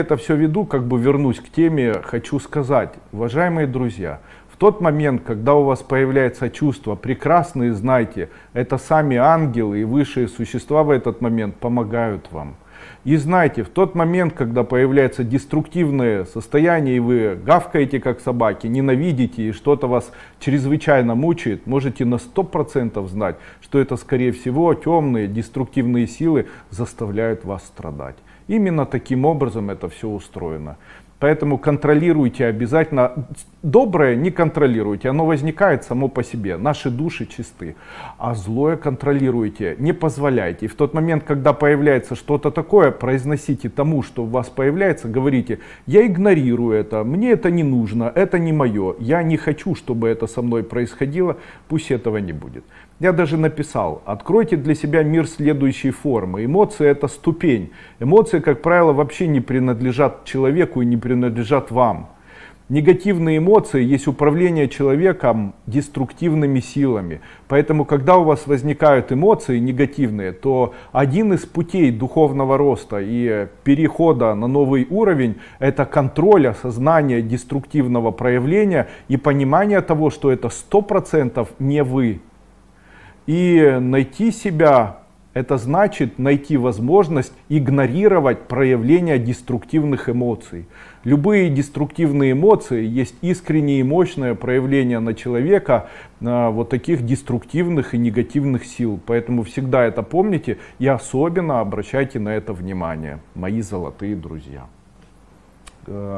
Это все веду, как бы вернусь к теме, хочу сказать, уважаемые друзья, в тот момент, когда у вас появляется чувство прекрасные, знайте, это сами ангелы и высшие существа в этот момент помогают вам. И знайте, в тот момент, когда появляется деструктивное состояние, и вы гавкаете как собаки, ненавидите, и что-то вас чрезвычайно мучает, можете на 100% знать, что это, скорее всего, темные деструктивные силы заставляют вас страдать. Именно таким образом это все устроено. Поэтому контролируйте обязательно. Доброе не контролируйте, оно возникает само по себе. Наши души чисты. А злое контролируйте, не позволяйте. И в тот момент, когда появляется что-то такое, произносите тому, что у вас появляется, говорите: я игнорирую это, мне это не нужно, это не мое, я не хочу, чтобы это со мной происходило, пусть этого не будет. Я даже написал: откройте для себя мир следующей формы. Эмоции — это ступень. Эмоции, как правило, вообще не принадлежат человеку и не принадлежат вам. Негативные эмоции есть управление человеком деструктивными силами. Поэтому, когда у вас возникают эмоции негативные, то один из путей духовного роста и перехода на новый уровень — это контроль осознания деструктивного проявления и понимание того, что это 100% не вы. И найти себя — это значит найти возможность игнорировать проявление деструктивных эмоций. Любые деструктивные эмоции есть искреннее и мощное проявление на человека вот таких деструктивных и негативных сил. Поэтому всегда это помните и особенно обращайте на это внимание, мои золотые друзья.